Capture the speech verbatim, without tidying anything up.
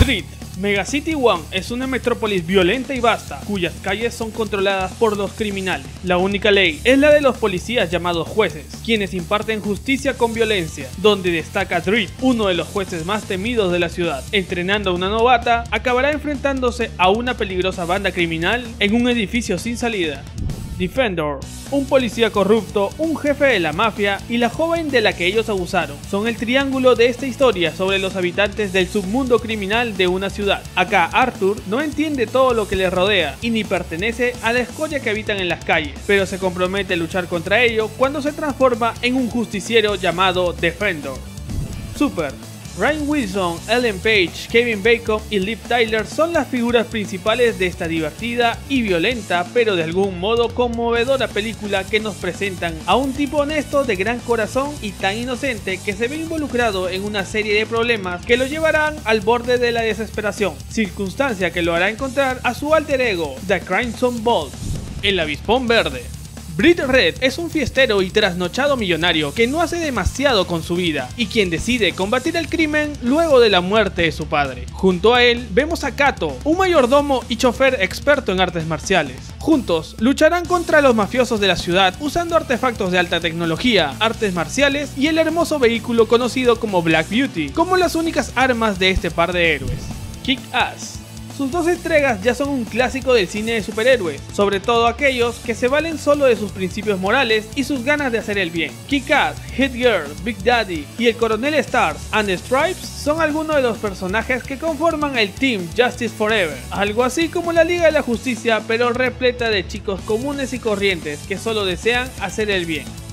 Street. Megacity One es una metrópolis violenta y vasta, cuyas calles son controladas por los criminales. La única ley es la de los policías llamados jueces, quienes imparten justicia con violencia, donde destaca Dredd, uno de los jueces más temidos de la ciudad. Entrenando a una novata, acabará enfrentándose a una peligrosa banda criminal en un edificio sin salida. Defender, un policía corrupto, un jefe de la mafia y la joven de la que ellos abusaron, son el triángulo de esta historia sobre los habitantes del submundo criminal de una ciudad. Acá Arthur no entiende todo lo que le rodea y ni pertenece a la escoria que habitan en las calles, pero se compromete a luchar contra ello cuando se transforma en un justiciero llamado Defender. Super. Rainn Wilson, Ellen Page, Kevin Bacon y Liv Tyler son las figuras principales de esta divertida y violenta, pero de algún modo conmovedora película que nos presentan a un tipo honesto de gran corazón y tan inocente que se ve involucrado en una serie de problemas que lo llevarán al borde de la desesperación, circunstancia que lo hará encontrar a su alter ego, The Crimson Bolt, el Avispón Verde. Britt Red es un fiestero y trasnochado millonario que no hace demasiado con su vida y quien decide combatir el crimen luego de la muerte de su padre. Junto a él vemos a Kato, un mayordomo y chofer experto en artes marciales. Juntos lucharán contra los mafiosos de la ciudad usando artefactos de alta tecnología, artes marciales y el hermoso vehículo conocido como Black Beauty como las únicas armas de este par de héroes. Kick-Ass. Sus dos entregas ya son un clásico del cine de superhéroes, sobre todo aquellos que se valen solo de sus principios morales y sus ganas de hacer el bien. Kick-Ass, Hit Girl, Big Daddy y el Coronel Stars and Stripes son algunos de los personajes que conforman el Team Justice Forever, algo así como la Liga de la Justicia pero repleta de chicos comunes y corrientes que solo desean hacer el bien.